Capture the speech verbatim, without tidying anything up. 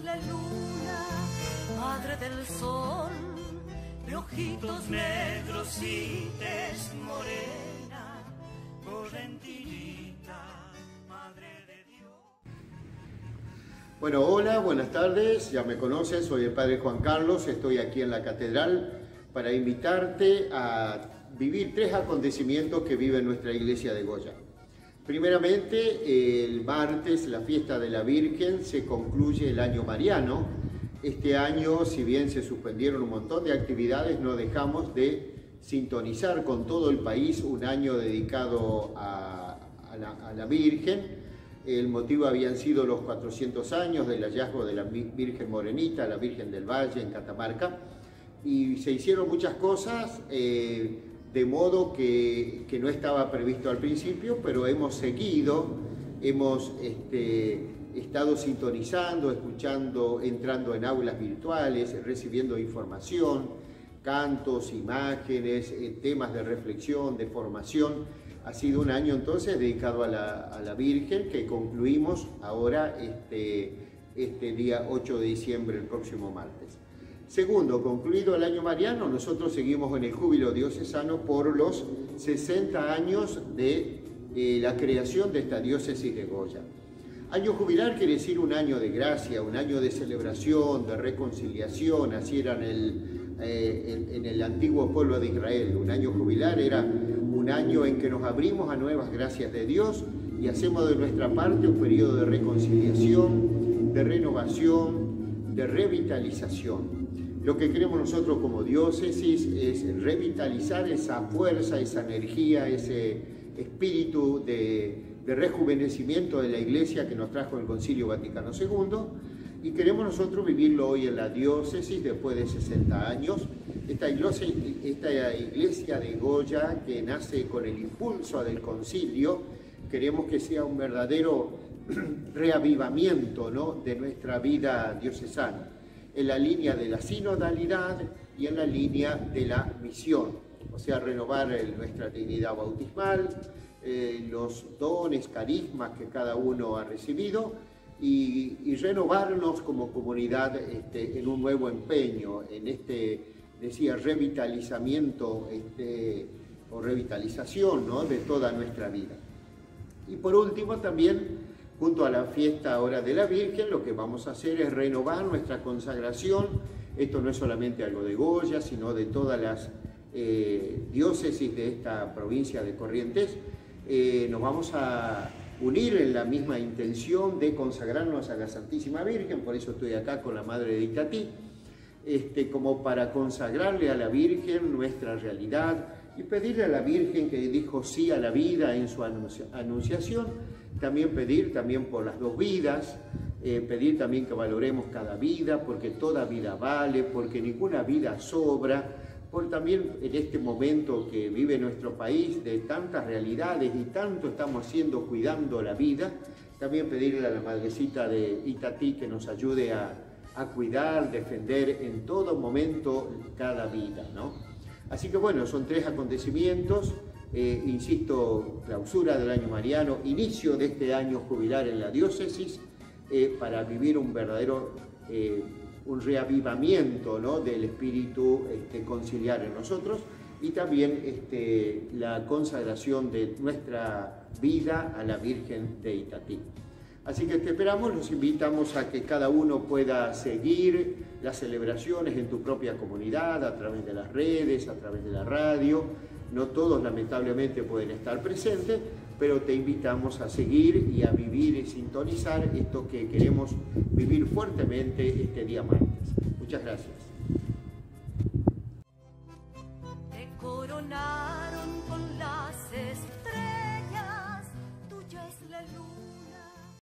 la luna, madre del sol, de ojitos negros y tez morena, correntinita, madre de Dios. Bueno, hola, buenas tardes, ya me conocen, soy el Padre Juan Carlos, estoy aquí en la Catedral para invitarte a vivir tres acontecimientos que vive nuestra iglesia de Goya. Primeramente, el martes, la fiesta de la Virgen, se concluye el año mariano. Este año, si bien se suspendieron un montón de actividades, no dejamos de sintonizar con todo el país un año dedicado a, a, la, a la Virgen. El motivo habían sido los cuatrocientos años del hallazgo de la Virgen Morenita, la Virgen del Valle en Catamarca, y se hicieron muchas cosas, eh, de modo que, que no estaba previsto al principio, pero hemos seguido, hemos este, estado sintonizando, escuchando, entrando en aulas virtuales, recibiendo información, cantos, imágenes, eh, temas de reflexión, de formación. Ha sido un año entonces dedicado a la, a la Virgen, que concluimos ahora este, este día ocho de diciembre, el próximo martes. Segundo, concluido el año mariano, nosotros seguimos en el júbilo diocesano por los sesenta años de eh, la creación de esta diócesis de Goya. Año jubilar quiere decir un año de gracia, un año de celebración, de reconciliación, así era en el, eh, en, en el antiguo pueblo de Israel. Un año jubilar era un año en que nos abrimos a nuevas gracias de Dios y hacemos de nuestra parte un periodo de reconciliación, de renovación, de revitalización. Lo que queremos nosotros como diócesis es revitalizar esa fuerza, esa energía, ese espíritu de, de rejuvenecimiento de la Iglesia que nos trajo el Concilio Vaticano segundo, y queremos nosotros vivirlo hoy en la diócesis después de sesenta años. Esta iglesia, esta iglesia de Goya, que nace con el impulso del concilio, queremos que sea un verdadero reavivamiento, ¿no?, de nuestra vida diocesana, en la línea de la sinodalidad y en la línea de la misión, o sea, renovar el, nuestra dignidad bautismal, eh, los dones, carismas que cada uno ha recibido y, y renovarnos como comunidad este, en un nuevo empeño, en este, decía, revitalizamiento este, o revitalización, ¿no?, de toda nuestra vida. Y por último también, junto a la fiesta ahora de la Virgen, lo que vamos a hacer es renovar nuestra consagración. Esto no es solamente algo de Goya, sino de todas las eh, diócesis de esta provincia de Corrientes. Eh, nos vamos a unir en la misma intención de consagrarnos a la Santísima Virgen, por eso estoy acá con la Madre de Itatí, este, como para consagrarle a la Virgen nuestra realidad y pedirle a la Virgen que dijo sí a la vida en su anunciación. También pedir también por las dos vidas, eh, pedir también que valoremos cada vida, porque toda vida vale, porque ninguna vida sobra, por también en este momento que vive nuestro país de tantas realidades y tanto estamos haciendo cuidando la vida, también pedirle a la Madrecita de Itatí que nos ayude a, a cuidar, defender en todo momento cada vida, ¿no? Así que bueno, son tres acontecimientos. Eh, insisto, clausura del año mariano, inicio de este año jubilar en la diócesis, eh, para vivir un verdadero eh, un reavivamiento, ¿no?, del espíritu este, conciliar en nosotros, y también este, la consagración de nuestra vida a la Virgen de Itatí. Así que te esperamos, los invitamos a que cada uno pueda seguir las celebraciones en tu propia comunidad, a través de las redes, a través de la radio. No todos lamentablemente pueden estar presentes, pero te invitamos a seguir y a vivir y sintonizar esto que queremos vivir fuertemente este día martes. Muchas gracias.